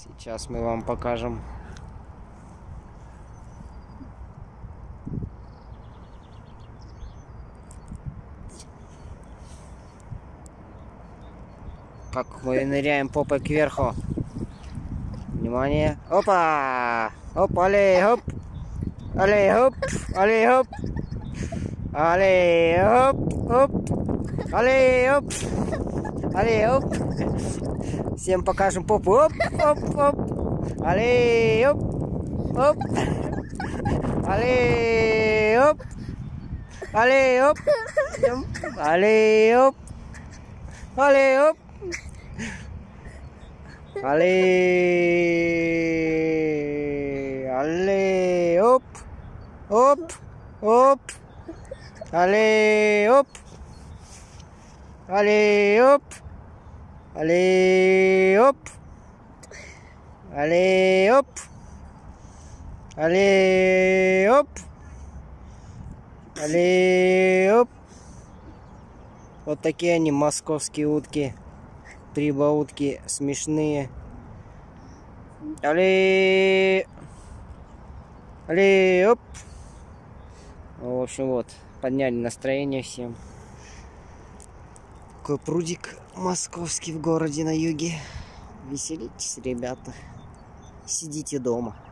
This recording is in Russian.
Сейчас мы вам покажем. Как мы ныряем попой кверху. Внимание. Опа! Оп, алей, хоп! Алей, хоп! Алей, хоп! Алей, хоп! Оп! Алей, хоп! Алей, хоп! Всем покажем попу. Оп, оп, оп! Алей, хоп! Оп! Алей, хоп! Алей, хоп! Алей, хоп! Алей, хоп! Allez, allez, hop, hop, hop, allez, hop, allez, hop, allez, hop, allez, hop, allez, hop, allez, hop. Вот такие они, московские утки. Прибаутки смешные. Али, али, оп. В общем, вот, подняли настроение всем. Такой прудик московский в городе на юге. Веселитесь, ребята. Сидите дома.